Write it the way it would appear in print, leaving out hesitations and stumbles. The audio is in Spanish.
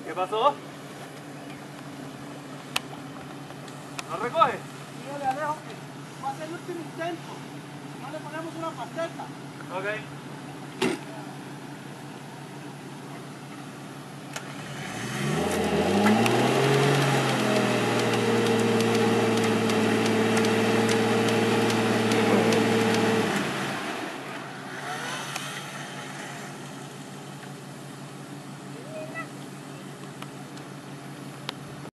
¿Qué pasó? ¿No recoge? Dígale a Alejo que va a ser el último intento. Si no le ponemos una pasteta. Ok.